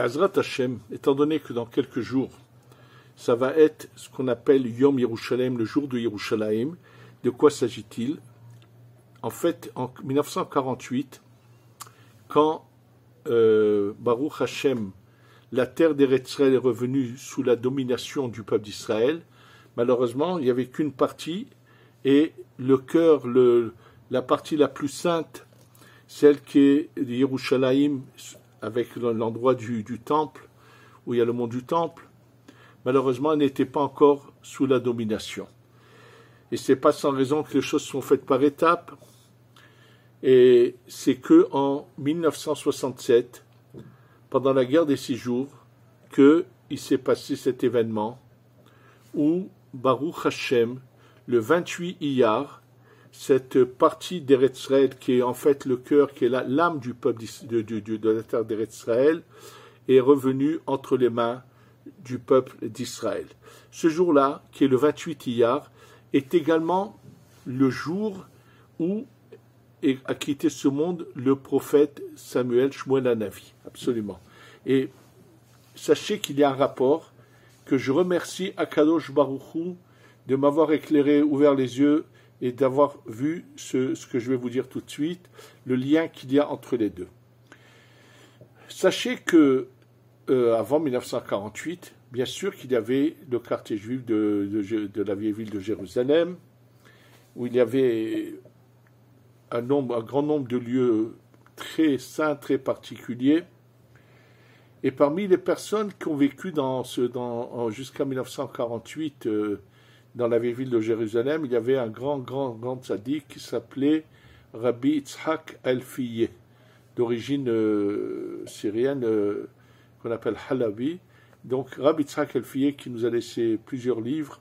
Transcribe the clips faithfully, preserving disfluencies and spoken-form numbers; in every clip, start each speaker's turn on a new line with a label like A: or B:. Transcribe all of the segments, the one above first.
A: Be'azrat Hashem, étant donné que dans quelques jours, ça va être ce qu'on appelle Yom Yerushalayim, le jour de Yerushalayim. De quoi s'agit-il? En fait, en mille neuf cent quarante-huit, quand euh, Baruch Hashem, la terre d'Eretz Israël est revenue sous la domination du peuple d'Israël, malheureusement, il n'y avait qu'une partie, et le cœur, le, la partie la plus sainte, celle qui est Yerushalayim, avec l'endroit du, du temple, où il y a le mont du temple, malheureusement, elle n'était pas encore sous la domination. Et ce n'est pas sans raison que les choses sont faites par étapes. Et c'est que en mille neuf cent soixante-sept, pendant la guerre des six jours, qu'il s'est passé cet événement où Baruch Hashem, le vingt-huit Iyar, cette partie d'Eretz Israël qui est en fait le cœur, qui est l'âme du peuple de, de, de, de la terre d'Eretz Israël, est revenue entre les mains du peuple d'Israël. Ce jour-là, qui est le vingt-huit Iyar, est également le jour où a quitté ce monde le prophète Samuel Shmuel Hanavi. Absolument. Et sachez qu'il y a un rapport que je remercie Akadosh Baruch Hu de m'avoir éclairé, ouvert les yeux et d'avoir vu ce, ce que je vais vous dire tout de suite, le lien qu'il y a entre les deux. Sachez que euh, avant mille neuf cent quarante-huit, bien sûr qu'il y avait le quartier juif de, de, de la vieille ville de Jérusalem, où il y avait un, nombre, un grand nombre de lieux très saints, très particuliers. Et parmi les personnes qui ont vécu dans ce, dans, jusqu'à mille neuf cent quarante-huit euh, dans la vieille ville de Jérusalem, il y avait un grand, grand, grand tzaddik qui s'appelait Rabbi Yitzhak Elfiyeh, d'origine euh, syrienne, euh, qu'on appelle Halabi. Donc Rabbi Yitzhak Elfiyeh qui nous a laissé plusieurs livres,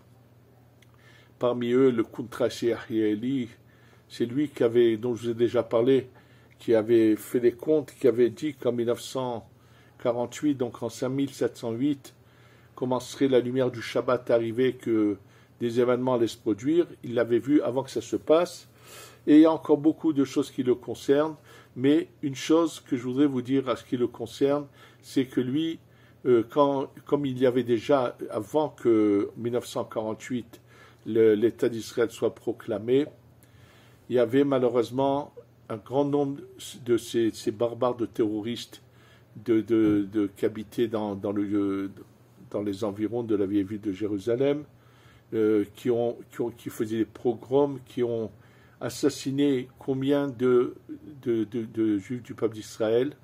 A: parmi eux le Kuntrashi Ahieli, c'est lui qui avait, dont je vous ai déjà parlé, qui avait fait des comptes, qui avait dit qu'en mille neuf cent quarante-huit, donc en cinq mille sept cent huit, commencerait la lumière du Shabbat arriver, que des événements allaient se produire. Il l'avait vu avant que ça se passe. Et il y a encore beaucoup de choses qui le concernent. Mais une chose que je voudrais vous dire à ce qui le concerne, c'est que lui, euh, quand, comme il y avait déjà, avant que mille neuf cent quarante-huit, le, l'État d'Israël soit proclamé, il y avait malheureusement un grand nombre de ces, ces barbares de terroristes de, de, de, qui habitaient dans, dans, le, dans les environs de la vieille ville de Jérusalem, euh, qui, ont, qui, ont, qui faisaient des pogroms, qui ont assassiné combien de, de, de, de juifs du peuple d'Israël,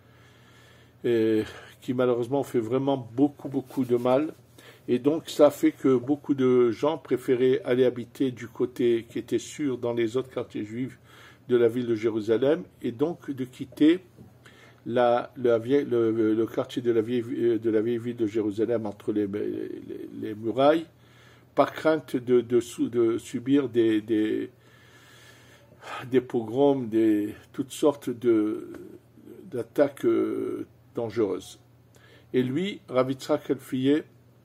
A: et qui malheureusement ont fait vraiment beaucoup, beaucoup de mal. Et donc ça a fait que beaucoup de gens préféraient aller habiter du côté qui était sûr dans les autres quartiers juifs de la ville de Jérusalem, et donc de quitter la, la vieille, le, le quartier de la, vieille, de la vieille ville de Jérusalem entre les, les, les murailles, par crainte de, de, de subir des, des, des pogroms, des, toutes sortes de, d'attaques euh, dangereuses. Et lui, Rabbi Yitzhak Elfiyeh,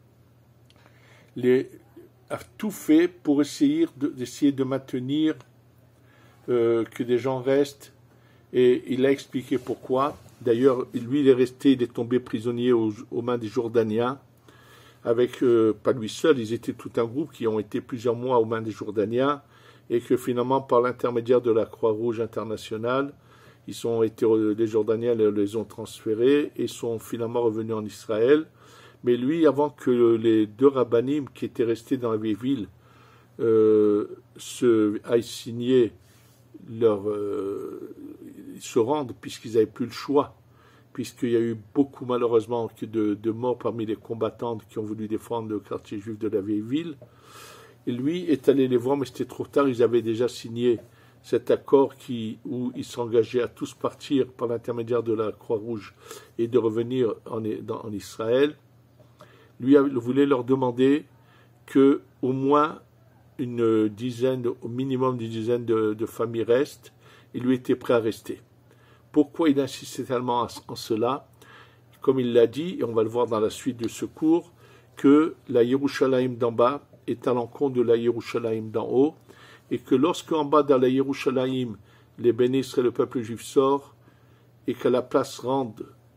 A: les, a tout fait pour essayer de, d'essayer de maintenir euh, que des gens restent, et il a expliqué pourquoi. D'ailleurs, lui, il est resté, il est tombé prisonnier aux, aux mains des Jordaniens, avec, euh, pas lui seul, ils étaient tout un groupe qui ont été plusieurs mois aux mains des Jordaniens, et que finalement, par l'intermédiaire de la Croix-Rouge internationale, ils ont été, les Jordaniens les ont transférés et sont finalement revenus en Israël. Mais lui, avant que les deux rabbinim qui étaient restés dans la vieille ville euh, se, aillent signer leur, euh, se rendent, puisqu'ils n'avaient plus le choix, puisqu'il y a eu beaucoup malheureusement de, de morts parmi les combattantes qui ont voulu défendre le quartier juif de la vieille ville. Et lui est allé les voir, mais c'était trop tard, ils avaient déjà signé cet accord qui, où ils s'engageaient à tous partir par l'intermédiaire de la Croix-Rouge et de revenir en, dans, en Israël. Lui voulait leur demander que au moins une dizaine, au minimum d'une dizaine de, de familles restent, et lui était prêt à rester. Pourquoi il insistait tellement en cela? Comme il l'a dit, et on va le voir dans la suite de ce cours, que la Yerushalayim d'en bas est à l'encontre de la Yerushalayim d'en haut, et que lorsque en bas dans la Yerushalayim, les bénis seraient le peuple juif sort, et qu'à la place rendent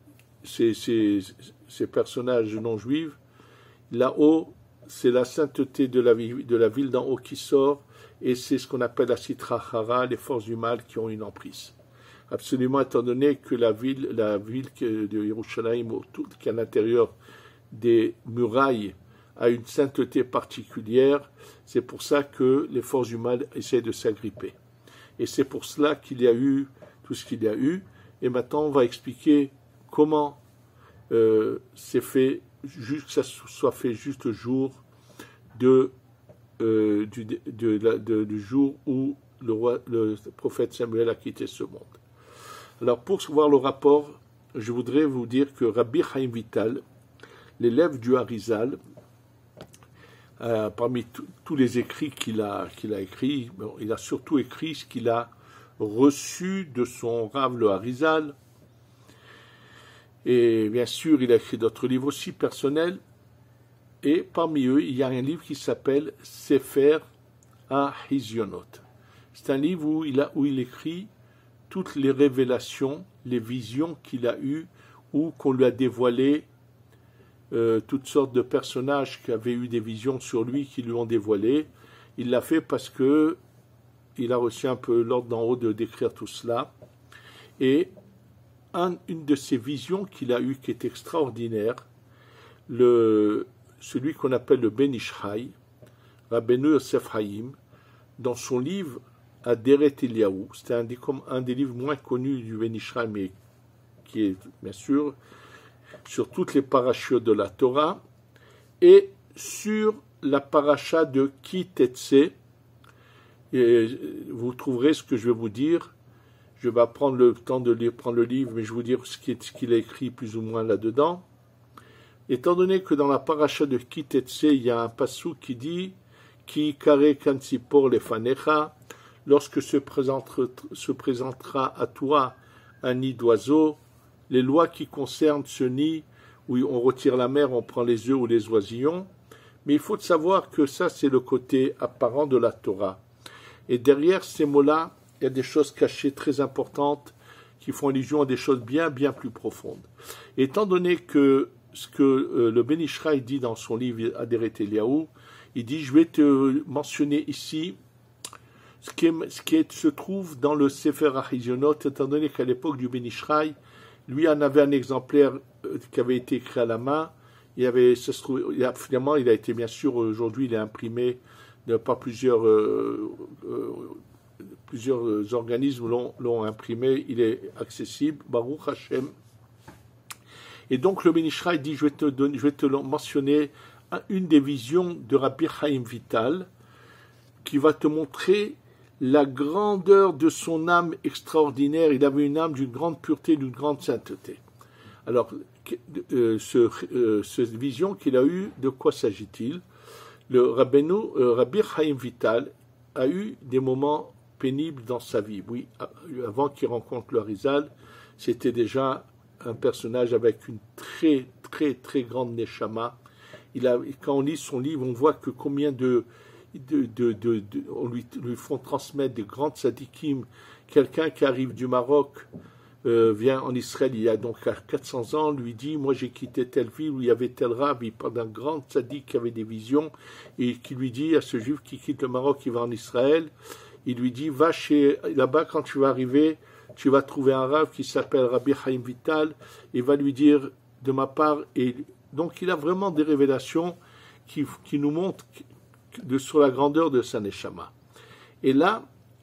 A: ces, ces, ces personnages non juifs, là-haut, c'est la sainteté de la, de la ville d'en haut qui sort, et c'est ce qu'on appelle la Sitra Hara, les forces du mal qui ont une emprise. Absolument, étant donné que la ville, la ville de Yerushalayim, qui est à l'intérieur des murailles, a une sainteté particulière, c'est pour ça que les forces du mal essaient de s'agripper. Et c'est pour cela qu'il y a eu tout ce qu'il y a eu. Et maintenant, on va expliquer comment euh, c'est fait, juste que ça soit fait juste le jour de, euh, du, de, de, de, du jour où le, roi, le prophète Samuel a quitté ce monde. Alors, pour voir le rapport, je voudrais vous dire que Rabbi Chaim Vital, l'élève du Harizal, euh, parmi tous les écrits qu'il a, qu'il a écrits, bon, il a surtout écrit ce qu'il a reçu de son Rav le Harizal. Et bien sûr, il a écrit d'autres livres aussi personnels. Et parmi eux, il y a un livre qui s'appelle Sefer HaHizionot. C'est un livre où il, a, où il écrit toutes les révélations, les visions qu'il a eues ou qu'on lui a dévoilées, euh, toutes sortes de personnages qui avaient eu des visions sur lui, qui lui ont dévoilé. Il l'a fait parce que il a reçu un peu l'ordre d'en haut de décrire tout cela. Et un, une de ces visions qu'il a eues qui est extraordinaire, le, celui qu'on appelle le Ben Ishraï, Rabbeinu Yosef Haïm, dans son livre Aderet Eliyahu, c'était un des, un des livres moins connus du Ben Ishraï, mais qui est bien sûr sur toutes les parachutes de la Torah, et sur la paracha de Ki Tetse. Et vous trouverez ce que je vais vous dire. Je vais pas prendre le temps de lire, prendre le livre, mais je vais vous dire ce qu'il a écrit plus ou moins là-dedans. Étant donné que dans la paracha de Ki Tetse, il y a un passou qui dit Ki kare kansipor lefanecha, lorsque se présentera, se présentera à toi un nid d'oiseau, les lois qui concernent ce nid, où on retire la mère, on prend les œufs ou les oisillons, mais il faut savoir que ça, c'est le côté apparent de la Torah. Et derrière ces mots-là, il y a des choses cachées très importantes qui font allusion à des choses bien, bien plus profondes. Et étant donné que ce que euh, le Ben Ishraï dit dans son livre Aderet Eliyahu, il dit, je vais te mentionner ici ce qui, est, ce qui est, se trouve dans le Sefer HaHizionot, étant donné qu'à l'époque du Ben Ishraï, lui en avait un exemplaire euh, qui avait été écrit à la main. Il avait, ça se trouve, il a, finalement, il a été, bien sûr, aujourd'hui, il est imprimé par plusieurs, euh, euh, plusieurs organismes l'ont, l'ont imprimé, il est accessible, Baruch Hashem. Et donc le Ben Ishraï dit, je vais te, donner, je vais te mentionner une des visions de Rabbi Chaim Vital, qui va te montrer la grandeur de son âme extraordinaire. Il avait une âme d'une grande pureté, d'une grande sainteté. Alors, euh, ce, euh, cette vision qu'il a eue, de quoi s'agit-il? Le Rabbeinu, euh, Rabbi Chaim Vital a eu des moments pénibles dans sa vie. Oui, avant qu'il rencontre le Harizal, c'était déjà un personnage avec une très, très, très grande neshama. Il a, quand on lit son livre, on voit que combien de... de, de, de, de on lui, lui font transmettre des grandes sadikim. Quelqu'un qui arrive du Maroc, euh, vient en Israël il y a donc quatre cents ans, lui dit, moi j'ai quitté telle ville où il y avait tel rab, il parle d'un grand sadique qui avait des visions, et qui lui dit à ce juif qui quitte le Maroc, qui va en Israël, il lui dit, va chez, là-bas quand tu vas arriver, tu vas trouver un rab qui s'appelle Rabbi Chaim Vital, et va lui dire de ma part, et donc il a vraiment des révélations qui, qui nous montrent de, sur la grandeur de sa neshama. Et là,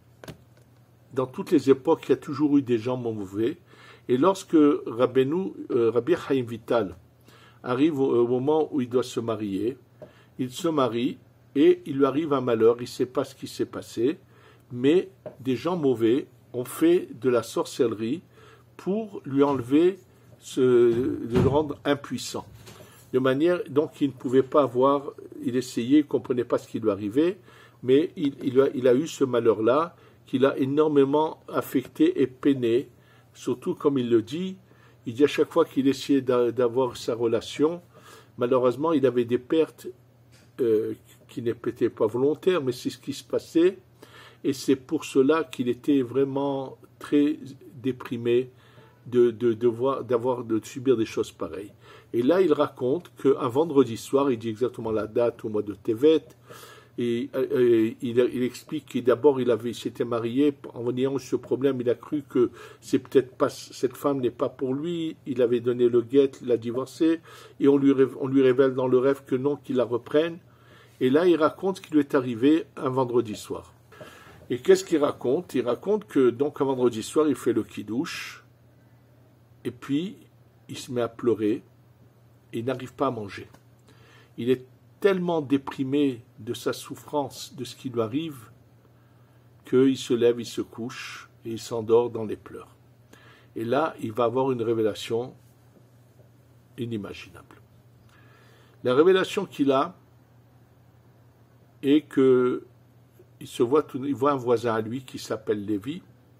A: dans toutes les époques, il y a toujours eu des gens mauvais. Et lorsque Rabbeinu, euh, Rabbi Chaim Vital arrive au, au moment où il doit se marier, il se marie et il lui arrive un malheur. Il ne sait pas ce qui s'est passé, mais des gens mauvais ont fait de la sorcellerie pour lui enlever, ce, de le rendre impuissant. De manière, donc, il ne pouvait pas avoir, il essayait, il ne comprenait pas ce qui lui arrivait, mais il, il, a, il a eu ce malheur-là, qu'il a énormément affecté et peiné, surtout comme il le dit, il dit à chaque fois qu'il essayait d'avoir sa relation, malheureusement il avait des pertes euh, qui n'étaient pas volontaires, mais c'est ce qui se passait, et c'est pour cela qu'il était vraiment très déprimé, de, de, de, voir, d'avoir, de subir des choses pareilles. Et là, il raconte qu'un vendredi soir, il dit exactement la date au mois de Tevet, et, et il, il explique que d'abord il avait, il s'était marié, en ayant ce problème, il a cru que c'est peut-être pas, cette femme n'est pas pour lui, il avait donné le guet, il a divorcé, et on lui, on lui révèle dans le rêve que non, qu'il la reprenne. Et là, il raconte ce qui lui est arrivé un vendredi soir. Et qu'est-ce qu'il raconte? Il raconte que donc un vendredi soir, il fait le kidouche, et puis il se met à pleurer, et il n'arrive pas à manger. Il est tellement déprimé de sa souffrance, de ce qui lui arrive, qu'il se lève, il se couche, et il s'endort dans les pleurs. Et là, il va avoir une révélation inimaginable. La révélation qu'il a est que il se voit, il voit un voisin à lui qui s'appelle Lévi,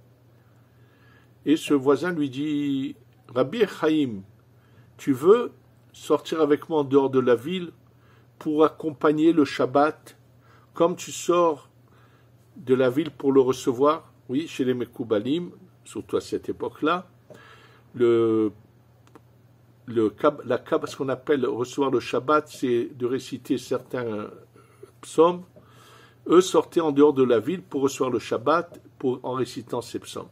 A: et ce voisin lui dit « Rabbi Chaim, tu veux sortir avec moi en dehors de la ville pour accompagner le Shabbat, comme tu sors de la ville pour le recevoir ?» Oui, chez les Mekoubalim, surtout à cette époque-là, le, le, la, ce qu'on appelle recevoir le Shabbat, c'est de réciter certains psaumes. Eux sortaient en dehors de la ville pour recevoir le Shabbat pour, en récitant ces psaumes.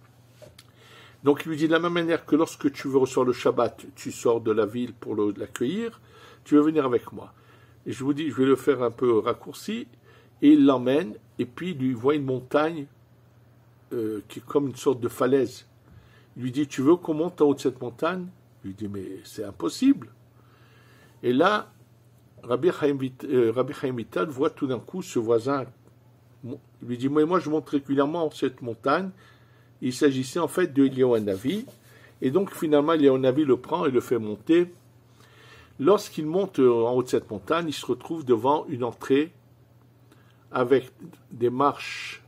A: Donc il lui dit de la même manière que lorsque tu veux recevoir le Shabbat, tu sors de la ville pour le, l'accueillir, tu veux venir avec moi. Et je vous dis, je vais le faire un peu raccourci, et il l'emmène, et puis il lui voit une montagne euh, qui est comme une sorte de falaise. Il lui dit, tu veux qu'on monte en haut de cette montagne? Il lui dit, mais c'est impossible. Et là, Rabbi Chaim, euh, Rabbi Chaim Vital voit tout d'un coup ce voisin. Il lui dit, moi, moi je monte régulièrement cette montagne. Il s'agissait en fait de Eliyahu Hanavi. Et donc finalement, Eliyahu Hanavi le prend et le fait monter. Lorsqu'il monte en haut de cette montagne, il se retrouve devant une entrée avec des marches,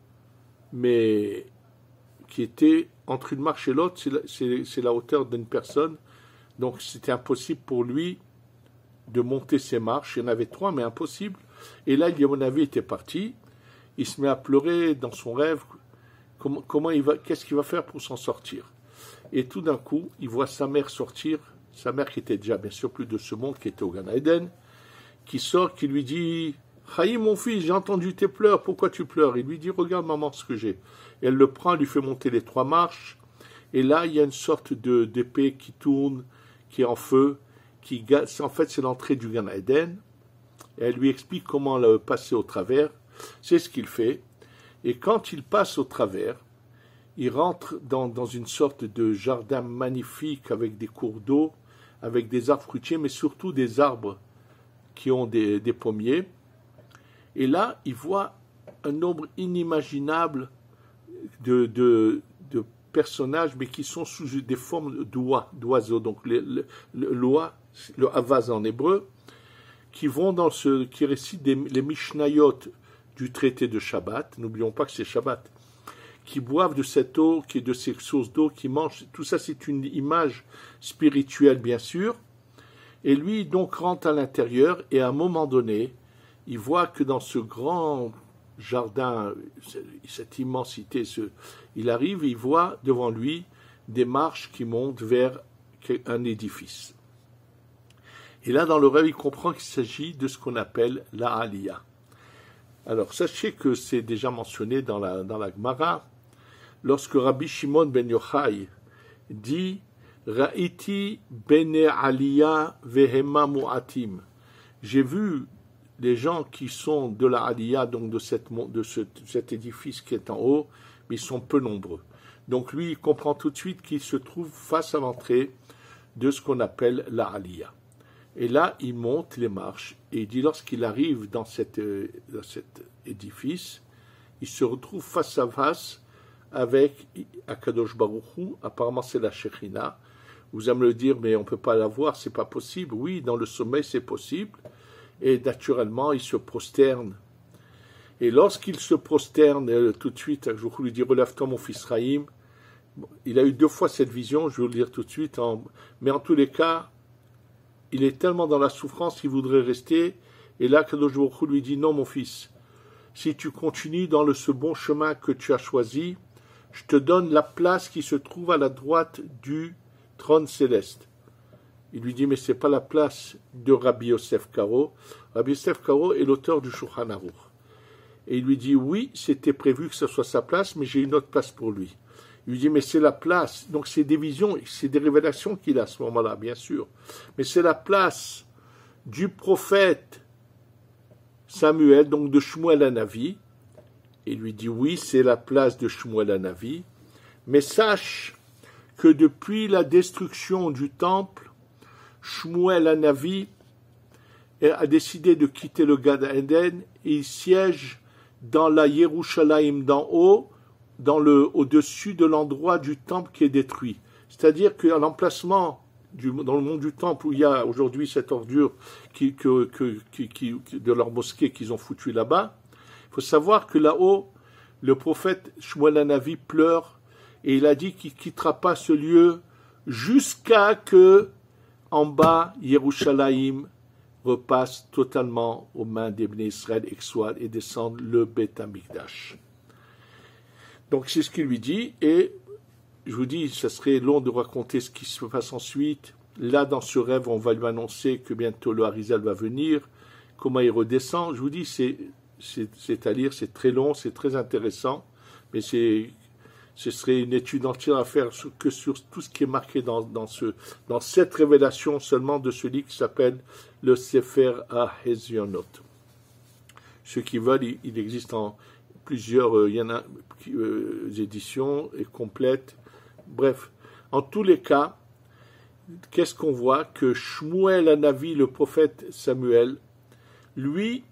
A: mais qui étaient entre une marche et l'autre, c'est la, c'est, c'est la hauteur d'une personne. Donc c'était impossible pour lui de monter ces marches. Il y en avait trois, mais impossible. Et là, Eliyahu Hanavi était parti. Il se met à pleurer dans son rêve. Comment, comment il va, qu'est-ce qu'il va faire pour s'en sortir? Et tout d'un coup, il voit sa mère sortir, sa mère qui était déjà bien sûr plus de ce monde, qui était au Gan Eden, qui sort, qui lui dit « Chaim, mon fils, j'ai entendu tes pleurs, pourquoi tu pleures ?» Il lui dit « Regarde maman ce que j'ai. » Et elle le prend, elle lui fait monter les trois marches, et là, il y a une sorte de, d'épée qui tourne, qui est en feu, qui, en fait, c'est l'entrée du Gan Eden, et elle lui explique comment le passer au travers. C'est ce qu'il fait. Et quand il passe au travers, il rentre dans, dans une sorte de jardin magnifique avec des cours d'eau, avec des arbres fruitiers, mais surtout des arbres qui ont des, des pommiers. Et là, il voit un nombre inimaginable de, de, de personnages, mais qui sont sous des formes d'oies, d'oiseaux. Donc, le, le, le, l'oie, le havaz en hébreu, qui vont dans ce, qui récitent des, les Mishnayot du traité de Shabbat, n'oublions pas que c'est Shabbat, qui boivent de cette eau, qui est de ces sources d'eau, qui mangent, tout ça c'est une image spirituelle bien sûr, et lui donc rentre à l'intérieur, et à un moment donné, il voit que dans ce grand jardin, cette immensité, ce, il arrive et il voit devant lui des marches qui montent vers un édifice. Et là dans le rêve, il comprend qu'il s'agit de ce qu'on appelle la Aliyah. Alors, sachez que c'est déjà mentionné dans la, dans la Gemara, lorsque Rabbi Shimon ben Yochai dit « Ra'iti bene aliyah vehema mu'atim » j'ai vu les gens qui sont de la aliyah, donc de, cette, de ce, cet édifice qui est en haut, mais ils sont peu nombreux. Donc lui, il comprend tout de suite qu'il se trouve face à l'entrée de ce qu'on appelle la aliyah. Et là, il monte les marches, et il dit, lorsqu'il arrive dans, cette, dans cet édifice, il se retrouve face à face avec Akadosh Baruch Hu, apparemment c'est la Shekhinah. Vous allez me le dire, mais on ne peut pas la voir, c'est pas possible. Oui, dans le sommeil, c'est possible. Et naturellement, il se prosterne. Et lorsqu'il se prosterne, tout de suite, je lui dis, relève-toi mon fils Chaim. Il a eu deux fois cette vision, je vais vous le dire tout de suite, en, mais en tous les cas, il est tellement dans la souffrance qu'il voudrait rester. Et là, Kadosh Baruch Hu lui dit, non mon fils, si tu continues dans le, ce bon chemin que tu as choisi, je te donne la place qui se trouve à la droite du trône céleste. Il lui dit, mais ce n'est pas la place de Rabbi Yosef Karo. Rabbi Yosef Karo est l'auteur du Shulchan Aruch. Et il lui dit, oui, c'était prévu que ce soit sa place, mais j'ai une autre place pour lui. Il lui dit, mais c'est la place. Donc c'est des visions, c'est des révélations qu'il a à ce moment-là, bien sûr. Mais c'est la place du prophète Samuel, donc de Shmuel Hanavi. Il lui dit, oui, c'est la place de Shmuel Hanavi. Mais sache que depuis la destruction du temple, Shmuel Hanavi a décidé de quitter le Gan Eden et il siège dans la Yerushalayim d'en haut, dans le, au-dessus de l'endroit du temple qui est détruit. C'est-à-dire qu'à l'emplacement du, dans le monde du temple où il y a aujourd'hui cette ordure qui, que, que, qui, qui, de leur mosquée qu'ils ont foutu là-bas, il faut savoir que là-haut, le prophète Shmuel Hanavi pleure et il a dit qu'il ne quittera pas ce lieu jusqu'à que en bas, Yerushalayim repasse totalement aux mains des Bnei Israël et descende le Beth Amikdash. Donc c'est ce qu'il lui dit, et je vous dis, ça serait long de raconter ce qui se passe ensuite. Là, dans ce rêve, on va lui annoncer que bientôt le Harizal va venir, comment il redescend. Je vous dis, c'est, c'est, c'est à lire, c'est très long, c'est très intéressant, mais c'est... Ce serait une étude entière à faire que sur tout ce qui est marqué dans, dans, ce, dans cette révélation seulement de ce livre qui s'appelle le Sefer HaHezionot. Ceux qui veulent, il, il existe en plusieurs euh, il y en a, euh, éditions et complètes. Bref, en tous les cas, qu'est-ce qu'on voit? Que Shmuel Hanavi, le prophète Samuel, lui,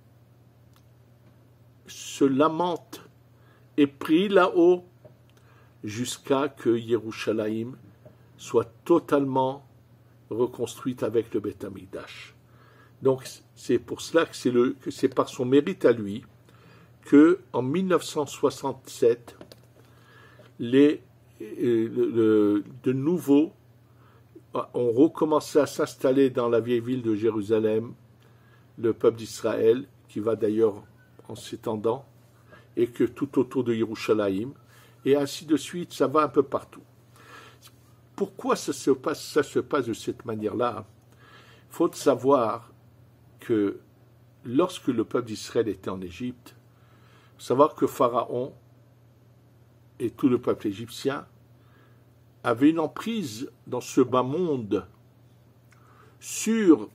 A: se lamente et prie là-haut jusqu'à que Yerushalayim soit totalement reconstruite avec le Beth Amikdash. Donc c'est pour cela que c'est, le, que c'est par son mérite à lui que en mille neuf cent soixante-sept, les, euh, le, de nouveau ont recommencé à s'installer dans la vieille ville de Jérusalem, le peuple d'Israël, qui va d'ailleurs en s'étendant, et que tout autour de Yerushalayim, et ainsi de suite, ça va un peu partout. Pourquoi ça se passe, ça se passe de cette manière-là? Il faut savoir que lorsque le peuple d'Israël était en Égypte, il faut savoir que Pharaon et tout le peuple égyptien avaient une emprise dans ce bas monde sur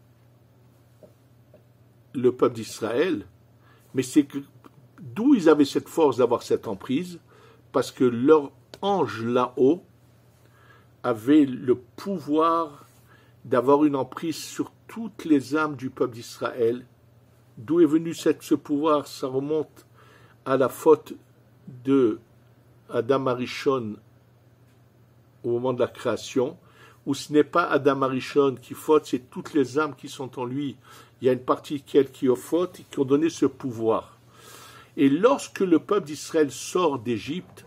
A: le peuple d'Israël, mais c'est que, d'où ils avaient cette force d'avoir cette emprise? Parce que leur ange là-haut avait le pouvoir d'avoir une emprise sur toutes les âmes du peuple d'Israël. D'où est venu cette, ce pouvoir? Ça remonte à la faute de Adam Arishon au moment de la création, où ce n'est pas Adam Arishon qui faute, c'est toutes les âmes qui sont en lui. Il y a une partie qui ont faute et qui ont donné ce pouvoir. Et lorsque le peuple d'Israël sort d'Égypte,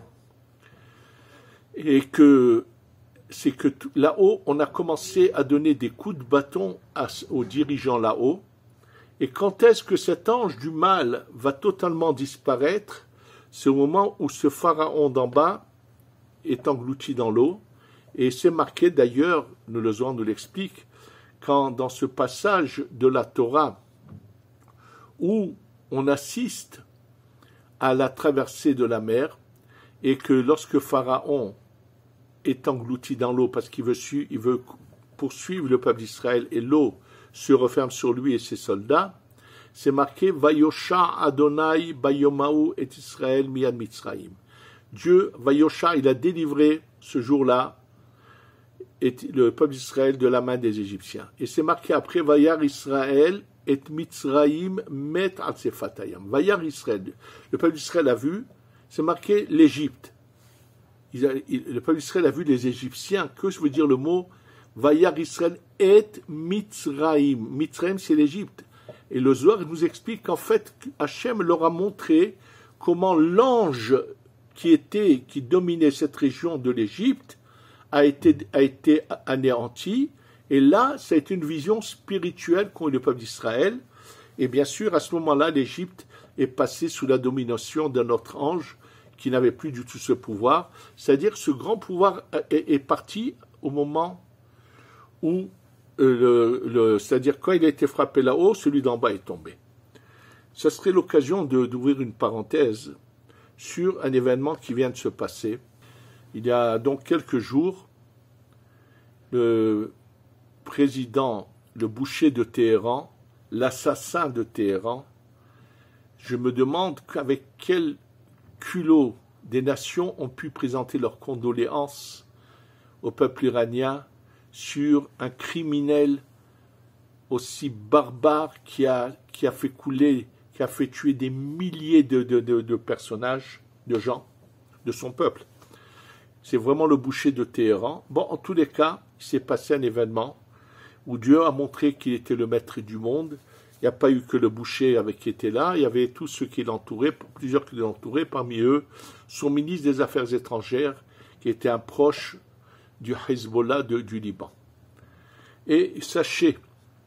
A: et que c'est que là-haut, on a commencé à donner des coups de bâton à, aux dirigeants là-haut, et quand est-ce que cet ange du mal va totalement disparaître? C'est au moment où ce pharaon d'en bas est englouti dans l'eau, et c'est marqué d'ailleurs, le Zohar nous l'explique, quand dans ce passage de la Torah, où on assiste à la traversée de la mer, et que lorsque Pharaon est englouti dans l'eau parce qu'il veut, il veut poursuivre le peuple d'Israël et l'eau se referme sur lui et ses soldats, c'est marqué Vayosha Adonai Bayomahu et Israël Miyad Mitzraïm. Dieu, Vayosha, il a délivré ce jour-là le peuple d'Israël de la main des Égyptiens. Et c'est marqué après Vayar Israël et Mitzraïm met al sefatayam. Vayar Israël. Le peuple d'Israël a vu, c'est marqué l'Égypte. Il a, il, le peuple d'Israël a vu les Égyptiens. Que veut dire le mot Vayar Israël et Mitzraïm? Mitzraïm, c'est l'Égypte. Et le Zohar nous explique qu'en fait, Hachem leur a montré comment l'ange qui était, qui dominait cette région de l'Égypte a été, a été anéanti. Et là, ça a été une vision spirituelle qu'ont eu le peuple d'Israël. Et bien sûr, à ce moment-là, l'Égypte est passée sous la domination d'un autre ange qui n'avait plus du tout ce pouvoir. C'est-à-dire que ce grand pouvoir est, est parti au moment où, euh, le, le, c'est-à-dire quand il a été frappé là-haut, celui d'en bas est tombé. Ce serait l'occasion de, d'ouvrir une parenthèse sur un événement qui vient de se passer. Il y a donc quelques jours, le président, le boucher de Téhéran, l'assassin de Téhéran, je me demande avec quel culot des nations ont pu présenter leurs condoléances au peuple iranien sur un criminel aussi barbare qui a, qui a fait couler, qui a fait tuer des milliers de, de, de, de personnages, de gens, de son peuple. C'est vraiment le boucher de Téhéran. Bon, en tous les cas, il s'est passé un événement où Dieu a montré qu'il était le maître du monde. Il n'y a pas eu que le boucher avec qui était là, il y avait tous ceux qui l'entouraient, plusieurs qui l'entouraient, parmi eux son ministre des Affaires étrangères, qui était un proche du Hezbollah de, du Liban. Et sachez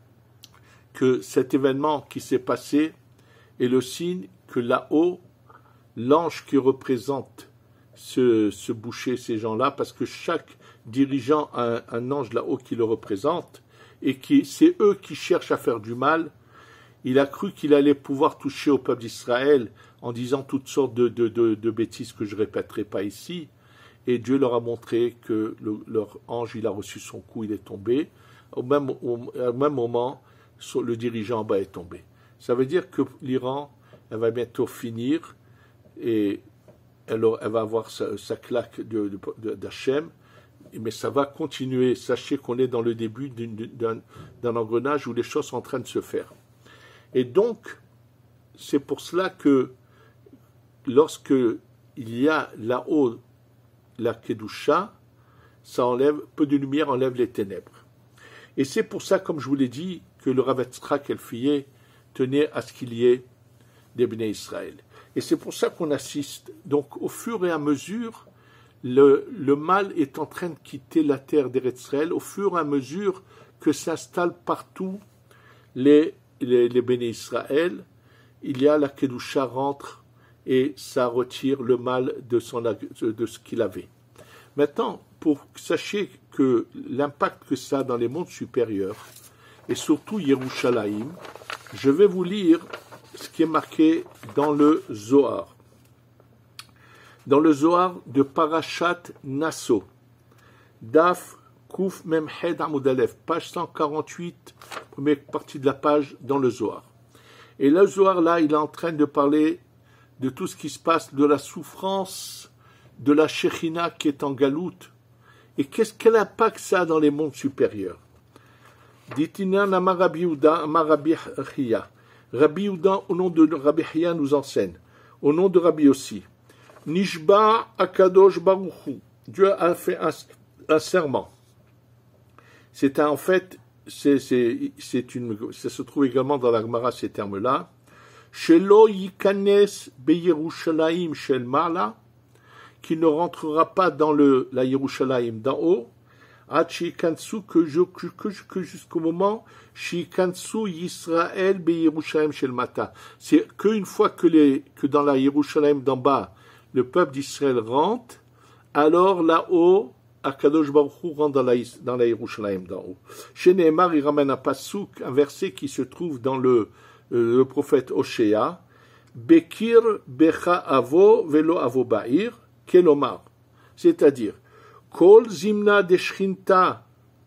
A: que cet événement qui s'est passé est le signe que là-haut, l'ange qui représente ce, ce boucher, ces gens-là, parce que chaque dirigeant a un, un ange là-haut qui le représente, et qui c'est eux qui cherchent à faire du mal. Il a cru qu'il allait pouvoir toucher au peuple d'Israël en disant toutes sortes de, de, de, de bêtises que je ne répéterai pas ici. Et Dieu leur a montré que le, leur ange, il a reçu son coup, il est tombé. Au même, au, au même moment, le dirigeant en bas est tombé. Ça veut dire que l'Iran, elle va bientôt finir et elle, elle va avoir sa, sa claque de, de, d'Hachem. Mais ça va continuer. Sachez qu'on est dans le début d'un, d'un engrenage où les choses sont en train de se faire. Et donc, c'est pour cela que lorsque il y a là-haut la Kedusha, ça enlève, peu de lumière enlève les ténèbres. Et c'est pour ça, comme je vous l'ai dit, que le Rav Yitzhak El-Fiyeh tenait à ce qu'il y ait des Bnei Israël. Et c'est pour ça qu'on assiste. Donc, au fur et à mesure, le, le mal est en train de quitter la terre d'Eretz Israël, au fur et à mesure que s'installent partout les les, les Béné Israël, il y a la Kedusha rentre et ça retire le mal de, son, de ce qu'il avait. Maintenant, pour sachez que l'impact que ça a dans les mondes supérieurs, et surtout Yerushalayim, je vais vous lire ce qui est marqué dans le Zohar. Dans le Zohar de Parashat Nasso, Daf Kouf Memhed Amud Aleph, page cent quarante-huit, première partie de la page dans le Zohar. Et le Zohar, là, il est en train de parler de tout ce qui se passe, de la souffrance de la Shekhinah qui est en galoute. Et qu'est-ce quel impact ça a dans les mondes supérieurs? Ditinan Amar Rabbi Yehuda, Amar Rabbi Chia. Rabbi Yehuda, au nom de Rabbi Chia, nous enseigne. Au nom de Rabbi aussi. Nishba Akadosh Baruchu. Dieu a fait un, un serment. C'est un, en fait, c'est, c'est, c'est une, ça se trouve également dans la Gemara, ces termes-là. Shelo yikanes beyerushalayim shel mala, qui ne rentrera pas dans le, la Yerushalayim d'en haut, Hachikansu, que, que, que jusqu'au moment, Shikansu Yisrael beyerushalayim shel mata. C'est qu'une fois que, les, que dans la Yerushalayim d'en bas, le peuple d'Israël rentre, alors là-haut, Akadosh Baruch Hu rentre dans la, dans la Yerushalayim d'en haut. Chez Nehemar, il ramène un pasouk, un verset qui se trouve dans le, euh, le prophète Oshéa, Bekir Becha Avo Velo Avo Ba'ir, Kelomar. C'est-à-dire, Kol Zimna de Shrinta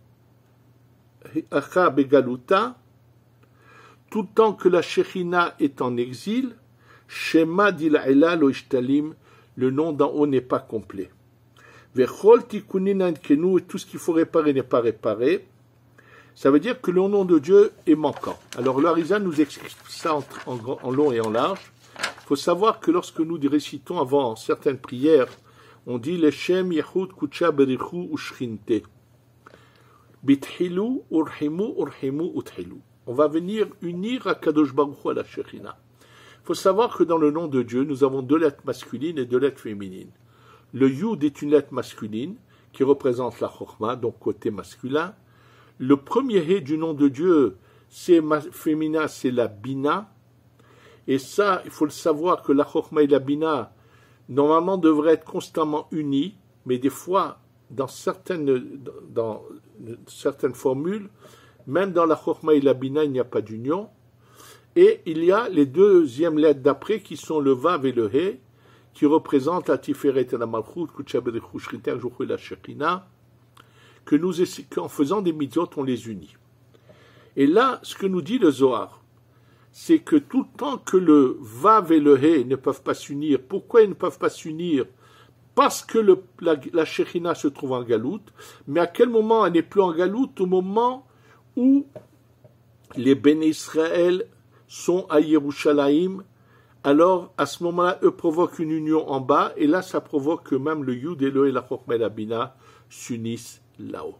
A: Acha Begaluta, tout le temps que la Shekhinah est en exil, Shema Dila'ela Lo Ishtalim, le nom d'en haut n'est pas complet. Vechol Tikunin Kenu, et tout ce qu'il faut réparer n'est pas réparé. Ça veut dire que le nom de Dieu est manquant. Alors le Harizan nous explique ça en, en, en long et en large. Il faut savoir que lorsque nous récitons avant certaines prières, on dit Leshem Yehud Kucha Berichu Ushrinte. Bithilu Urhimu Urhimu Uthilu. On va venir unir à Kadosh Baruch Hu à la Shekhinah. Il faut savoir que dans le nom de Dieu, nous avons deux lettres masculines et deux lettres féminines. Le Yud est une lettre masculine qui représente la Chokhmah, donc côté masculin. Le premier He du nom de Dieu, c'est féminin, c'est la Bina. Et ça, il faut le savoir que la Chokhmah et la Bina normalement devraient être constamment unis, mais des fois, dans certaines, dans certaines formules, même dans la Chokhma et la Bina, il n'y a pas d'union. Et il y a les deuxièmes lettres d'après qui sont le Vav et le He, qui représentent la Tiferet et la Malchut, Kutchabedechou Shriter, Jouchou et la Shekhina, que nous, qu'en faisant des mitzvot, on les unit. Et là, ce que nous dit le Zohar, c'est que tout le temps que le Vav et le He ne peuvent pas s'unir, pourquoi ils ne peuvent pas s'unir? Parce que le, la, la Shekhina se trouve en Galoute, mais à quel moment elle n'est plus en Galoute? Au moment où les Béné Israël sont à Yerushalayim, alors à ce moment-là, eux provoquent une union en bas, et là, ça provoque que même le Yud et le et la Chokhmah et la Bina s'unissent là-haut.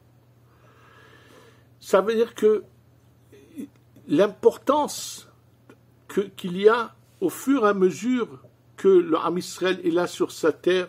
A: Ça veut dire que l'importance que, qu'il y a au fur et à mesure que le Ham Israël est là sur sa terre,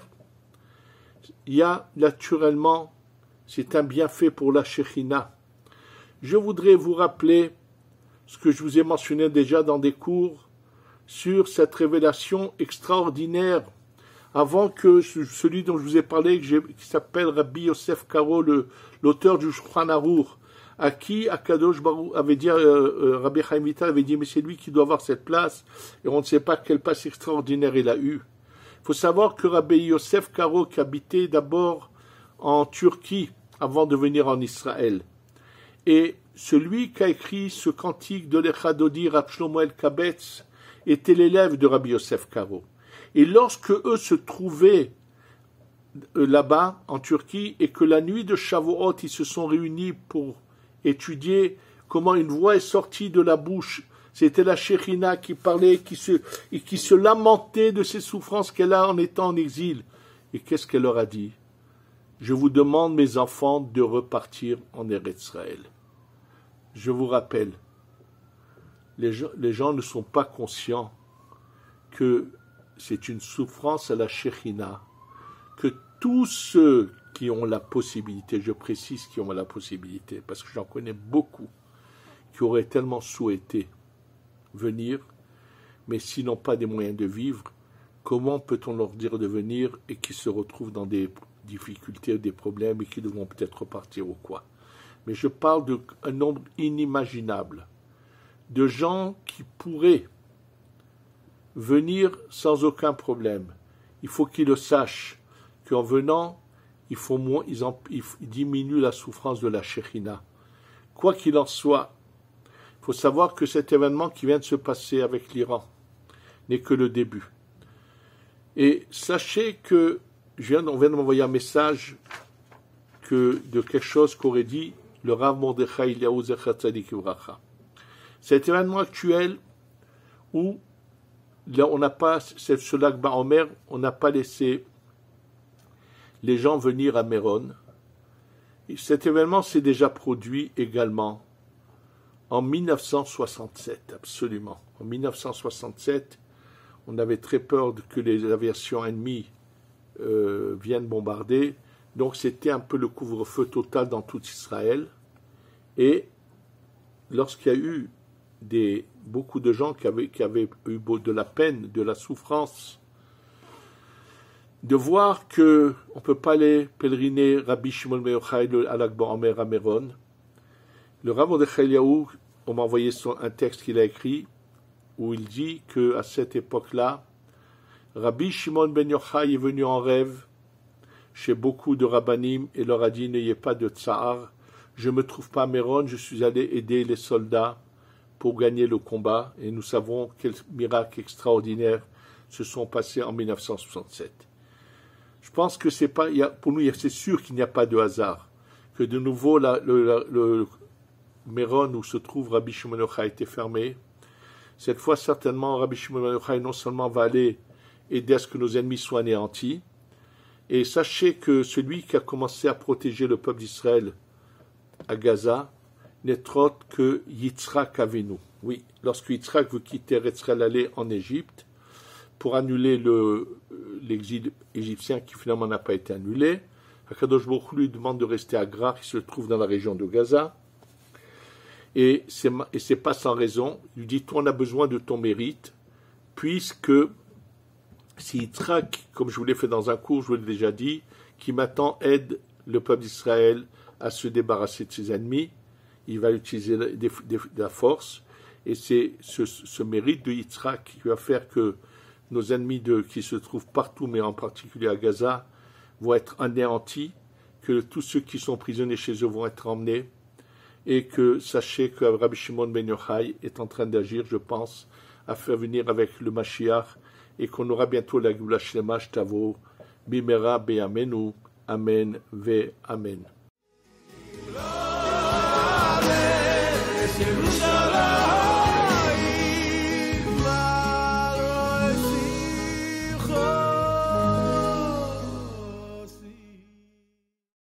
A: il y a naturellement, c'est un bienfait pour la Shekhina. Je voudrais vous rappeler ce que je vous ai mentionné déjà dans des cours sur cette révélation extraordinaire, avant que celui dont je vous ai parlé, qui s'appelle Rabbi Yosef Karo, le, l'auteur du Shulchan Aruch, à qui Akadosh Baruch avait dit, euh, euh, Rabbi Chaim Vital avait dit, mais c'est lui qui doit avoir cette place, et on ne sait pas quelle place extraordinaire il a eue. Il faut savoir que Rabbi Yosef Karo, qui habitait d'abord en Turquie, avant de venir en Israël, et celui qui a écrit ce cantique de l'Echadodi, Rab Shlomo El Kabetz, était l'élève de Rabbi Yosef Karo. Et lorsque eux se trouvaient là-bas, en Turquie, et que la nuit de Shavuot, ils se sont réunis pour étudier comment une voix est sortie de la bouche, c'était la Shekhina qui parlait, qui se, et qui se lamentait de ses souffrances qu'elle a en étant en exil. Et qu'est-ce qu'elle leur a dit? Je vous demande, mes enfants, de repartir en Eretz Israël. Je vous rappelle, les gens, les gens ne sont pas conscients que c'est une souffrance à la Shekhina, que tous ceux qui ont la possibilité, je précise qui ont la possibilité, parce que j'en connais beaucoup, qui auraient tellement souhaité venir, mais s'ils n'ont pas des moyens de vivre, comment peut-on leur dire de venir et qui se retrouvent dans des difficultés, des problèmes et qui devront peut-être repartir ou quoi? Mais je parle d'un nombre inimaginable de gens qui pourraient venir sans aucun problème. Il faut qu'ils le sachent, qu'en venant, il faut moins, ils, en, ils diminuent la souffrance de la Shekhina. Quoi qu'il en soit, il faut savoir que cet événement qui vient de se passer avec l'Iran n'est que le début. Et sachez que, je viens, on vient de m'envoyer un message que, de quelque chose qu'aurait dit le Rav Mordechai Eliyahu Zecher Tzadik Livracha. Cet événement actuel où là, on n'a pas, c'est ce lac Baomer, on n'a pas laissé les gens venir à Méron. Et cet événement s'est déjà produit également en mille neuf cent soixante-sept, absolument. En mille neuf cent soixante-sept, on avait très peur que les aviations ennemies euh, viennent bombarder. Donc c'était un peu le couvre-feu total dans tout Israël. Et lorsqu'il y a eu des, beaucoup de gens qui avaient, qui avaient eu de la peine, de la souffrance, de voir qu'on ne peut pas aller pèleriner Rabbi Shimon ben Yochai à Lag Ba'omer à Méron, le Rav Mordechai Eliyahu, on m'a envoyé son, un texte qu'il a écrit, où il dit qu'à cette époque-là, Rabbi Shimon ben Yochai est venu en rêve chez beaucoup de rabbanim et leur a dit, n'ayez pas de tsar, je ne me trouve pas à Méron, je suis allé aider les soldats pour gagner le combat, et nous savons quels miracles extraordinaires se sont passés en mille neuf cent soixante-sept. Je pense que c'est pas, il y a, pour nous, c'est sûr qu'il n'y a pas de hasard, que de nouveau la, le, la, le Méron où se trouve Rabbi Shimon ben Yochai a été fermé. Cette fois, certainement, Rabbi Shimon ben Yochai non seulement va aller aider à ce que nos ennemis soient anéantis, et sachez que celui qui a commencé à protéger le peuple d'Israël à Gaza n'est autre que Yitzhak Avinu. Oui, lorsque Yitzhak veut quitter Israël, aller en Égypte pour annuler le, l'exil égyptien qui finalement n'a pas été annulé, Akadosh Baruch Hu lui demande de rester à Gra, qui se trouve dans la région de Gaza, et c'est, et c'est pas sans raison. Il lui dit, toi on a besoin de ton mérite, puisque si Yitzhak, comme je vous l'ai fait dans un cours, je vous l'ai déjà dit, qui maintenant aide le peuple d'Israël à se débarrasser de ses ennemis, il va utiliser de, de, de la force, et c'est ce, ce mérite de Yitzhak qui va faire que nos ennemis de, qui se trouvent partout, mais en particulier à Gaza, vont être anéantis, que tous ceux qui sont prisonniers chez eux vont être emmenés, et que sachez que Rabbi Shimon ben Yochai est en train d'agir, je pense, à faire venir avec le Mashiach, et qu'on aura bientôt la Geoula Shlema Shtavo, Bimera Be'amenu, Amen Ve Amen.